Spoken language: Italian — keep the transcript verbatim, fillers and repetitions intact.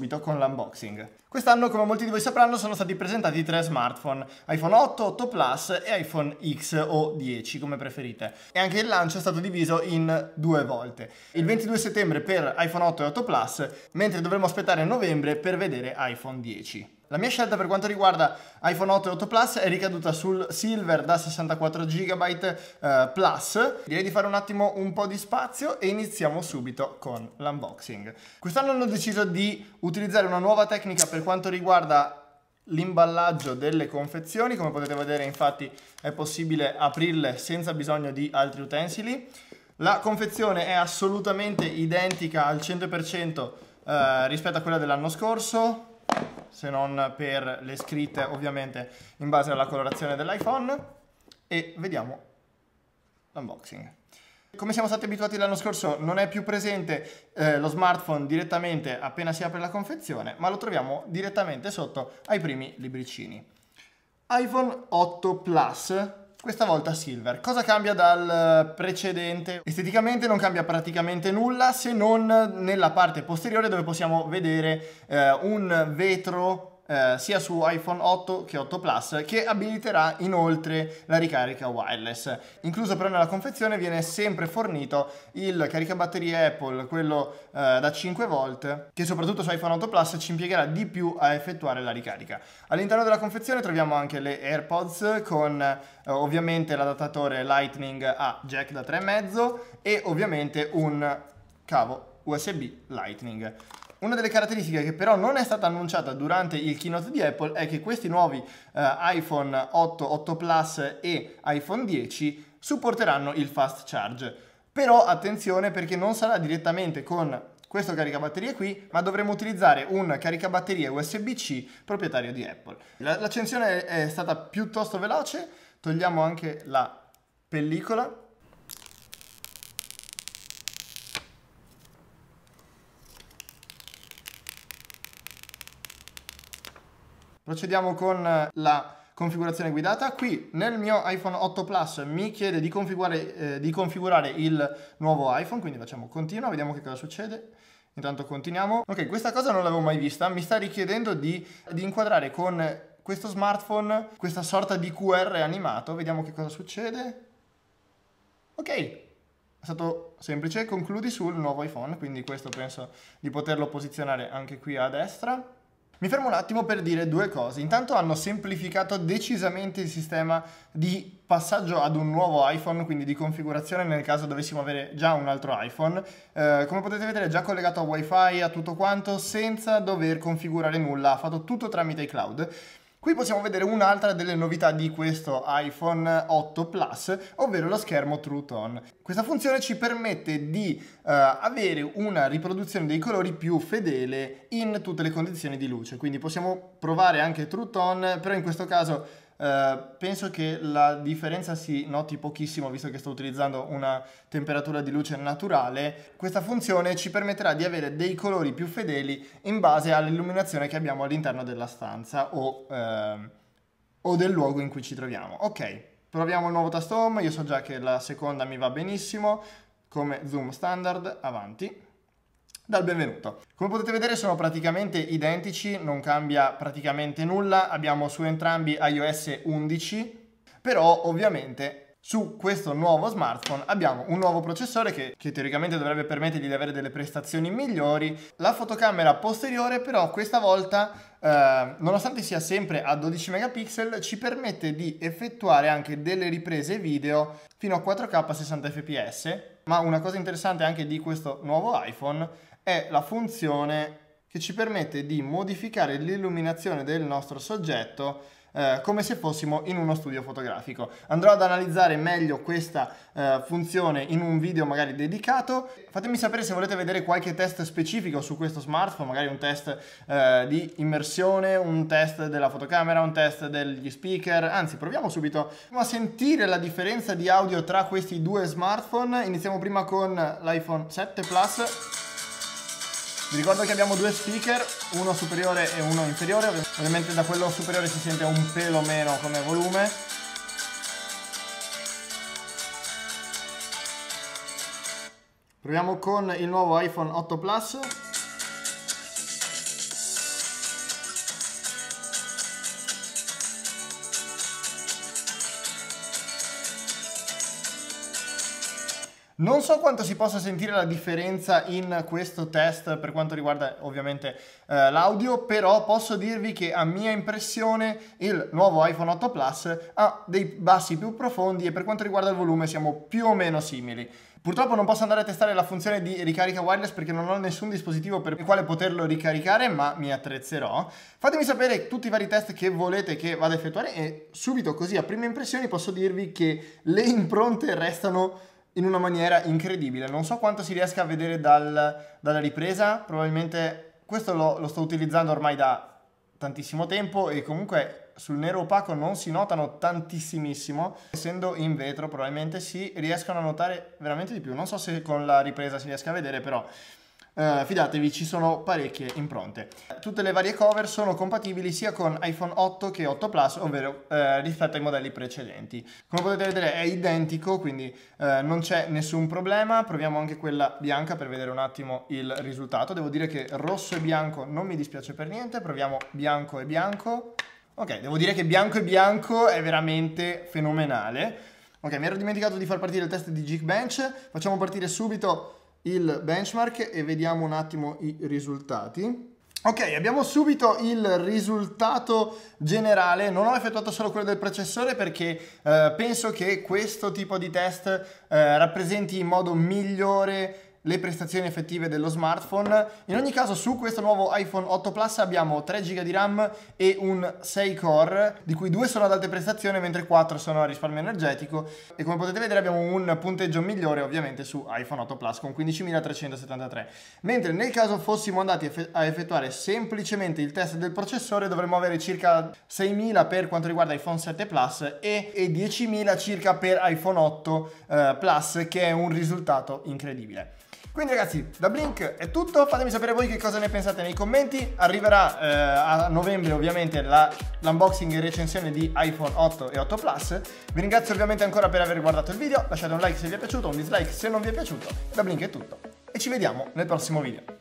subito con l'unboxing. Quest'anno, come molti di voi sapranno, sono stati presentati tre smartphone, iPhone otto, otto Plus e iPhone X o dieci, come preferite. E anche il lancio è stato diviso in due volte. Il ventidue settembre per iPhone otto e otto Plus, mentre dovremo aspettare a novembre per vedere iPhone dieci. La mia scelta per quanto riguarda iPhone otto e otto Plus è ricaduta sul Silver da sessantaquattro giga eh, Plus. Direi di fare un attimo un po' di spazio e iniziamo subito con l'unboxing. Quest'anno hanno deciso di utilizzare una nuova tecnica per quanto riguarda l'imballaggio delle confezioni. Come potete vedere, infatti, è possibile aprirle senza bisogno di altri utensili. La confezione è assolutamente identica al cento per cento eh, rispetto a quella dell'anno scorso, se non per le scritte ovviamente in base alla colorazione dell'iPhone, e vediamo l'unboxing. Come siamo stati abituati l'anno scorso, non è più presente eh, lo smartphone direttamente appena si apre la confezione, ma lo troviamo direttamente sotto ai primi libricini. iPhone otto Plus, questa volta Silver. Cosa cambia dal precedente? Esteticamente non cambia praticamente nulla, se non nella parte posteriore, dove possiamo vedere eh, un vetro eh, sia su iPhone otto che otto Plus, che abiliterà inoltre la ricarica wireless. Incluso però nella confezione viene sempre fornito il caricabatterie Apple, quello eh, da cinque volt, che soprattutto su iPhone otto Plus ci impiegherà di più a effettuare la ricarica. All'interno della confezione troviamo anche le AirPods con eh, ovviamente l'adattatore Lightning a jack da tre virgola cinque e ovviamente un cavo U S B Lightning. Una delle caratteristiche che però non è stata annunciata durante il keynote di Apple è che questi nuovi eh, iPhone otto, otto Plus e iPhone dieci supporteranno il fast charge. Però attenzione, perché non sarà direttamente con questo caricabatterie qui, ma dovremo utilizzare un caricabatterie U S B C proprietario di Apple. L'accensione è stata piuttosto veloce, togliamo anche la pellicola. Procediamo con la configurazione guidata. Qui nel mio iPhone otto Plus mi chiede di configurare, eh, di configurare il nuovo iPhone, quindi facciamo continua, vediamo che cosa succede. Intanto continuiamo. Ok, questa cosa non l'avevo mai vista, mi sta richiedendo di, di inquadrare con questo smartphone questa sorta di Q R animato, vediamo che cosa succede. Ok, è stato semplice, concludi sul nuovo iPhone, quindi questo penso di poterlo posizionare anche qui a destra. Mi fermo un attimo per dire due cose. Intanto hanno semplificato decisamente il sistema di passaggio ad un nuovo iPhone, quindi di configurazione nel caso dovessimo avere già un altro iPhone. Eh, come potete vedere è già collegato a Wi-Fi, a tutto quanto, senza dover configurare nulla, ha fatto tutto tramite iCloud. Qui possiamo vedere un'altra delle novità di questo iPhone otto Plus, ovvero lo schermo True Tone. Questa funzione ci permette di uh, avere una riproduzione dei colori più fedele in tutte le condizioni di luce. Quindi possiamo provare anche True Tone, però in questo caso Uh, penso che la differenza si noti pochissimo, visto che sto utilizzando una temperatura di luce naturale. Questa funzione ci permetterà di avere dei colori più fedeli in base all'illuminazione che abbiamo all'interno della stanza o, uh, o del luogo in cui ci troviamo. Ok, proviamo il nuovo tasto home. Io so già che la seconda mi va benissimo, come zoom standard, avanti. Dal benvenuto. Come potete vedere sono praticamente identici, non cambia praticamente nulla, abbiamo su entrambi iOS undici, però ovviamente su questo nuovo smartphone abbiamo un nuovo processore che, che teoricamente dovrebbe permettergli di avere delle prestazioni migliori. La fotocamera posteriore però questa volta, eh, nonostante sia sempre a dodici megapixel, ci permette di effettuare anche delle riprese video fino a quattro K a sessanta F P S, ma una cosa interessante anche di questo nuovo iPhone è la funzione che ci permette di modificare l'illuminazione del nostro soggetto eh, come se fossimo in uno studio fotografico. Andrò ad analizzare meglio questa eh, funzione in un video magari dedicato. Fatemi sapere se volete vedere qualche test specifico su questo smartphone, magari un test eh, di immersione, un test della fotocamera, un test degli speaker. Anzi, proviamo subito a sentire la differenza di audio tra questi due smartphone. Iniziamo prima con l'iPhone sette Plus. Vi ricordo che abbiamo due speaker, uno superiore e uno inferiore, ovviamente da quello superiore si sente un pelo meno come volume. Proviamo con il nuovo iPhone otto Plus. Non so quanto si possa sentire la differenza in questo test per quanto riguarda ovviamente eh, l'audio, però posso dirvi che a mia impressione il nuovo iPhone otto Plus ha dei bassi più profondi e per quanto riguarda il volume siamo più o meno simili. Purtroppo non posso andare a testare la funzione di ricarica wireless perché non ho nessun dispositivo per il quale poterlo ricaricare, ma mi attrezzerò. Fatemi sapere tutti i vari test che volete che vada a effettuare e subito così a prime impressioni posso dirvi che le impronte restano in una maniera incredibile. Non so quanto si riesca a vedere dal, dalla ripresa, probabilmente questo lo, lo sto utilizzando ormai da tantissimo tempo e comunque sul nero opaco non si notano tantissimissimo, essendo in vetro probabilmente si riescono a notare veramente di più. Non so se con la ripresa si riesca a vedere, però Uh, fidatevi, ci sono parecchie impronte. Tutte le varie cover sono compatibili sia con iPhone otto che otto Plus, ovvero uh, rispetto ai modelli precedenti. Come potete vedere è identico, quindi uh, non c'è nessun problema. Proviamo anche quella bianca per vedere un attimo il risultato. Devo dire che rosso e bianco non mi dispiace per niente. Proviamo bianco e bianco. Ok, devo dire che bianco e bianco è veramente fenomenale. Ok, mi ero dimenticato di far partire il test di Geekbench. Facciamo partire subito il benchmark e vediamo un attimo i risultati. Ok, abbiamo subito il risultato generale. Non ho effettuato solo quello del processore perché eh, penso che questo tipo di test eh, rappresenti in modo migliore le prestazioni effettive dello smartphone. In ogni caso su questo nuovo iPhone otto Plus abbiamo tre giga di RAM e un sei core, di cui due sono ad alte prestazioni mentre quattro sono a risparmio energetico e come potete vedere abbiamo un punteggio migliore ovviamente su iPhone otto Plus con quindicimilatrecentosettantatré, mentre nel caso fossimo andati a effettuare semplicemente il test del processore dovremmo avere circa seimila per quanto riguarda iPhone sette Plus e, e diecimila circa per iPhone otto eh, Plus, che è un risultato incredibile. Quindi ragazzi, da Blink è tutto, fatemi sapere voi che cosa ne pensate nei commenti. Arriverà eh, a novembre ovviamente l'unboxing e recensione di iPhone otto e otto Plus. Vi ringrazio ovviamente ancora per aver guardato il video, lasciate un like se vi è piaciuto, un dislike se non vi è piaciuto. Da Blink è tutto e ci vediamo nel prossimo video.